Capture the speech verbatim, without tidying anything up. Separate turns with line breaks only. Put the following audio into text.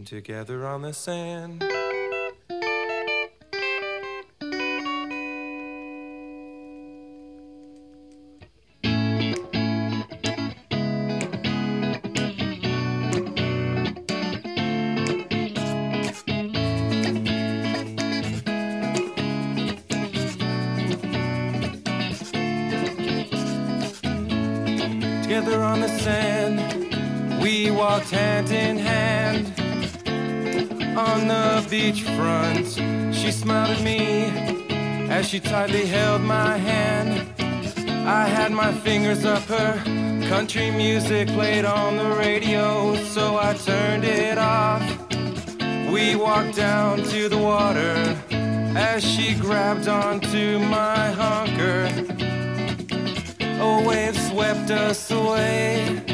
sitting together on the sand. Together on the sand, we walked hand in hand. On the beachfront, she smiled at me as she tightly held my hand. I had my fingers up her, country music played on the radio, so I turned it off. We walked down to the water as she grabbed onto my hunker. A wave swept us away.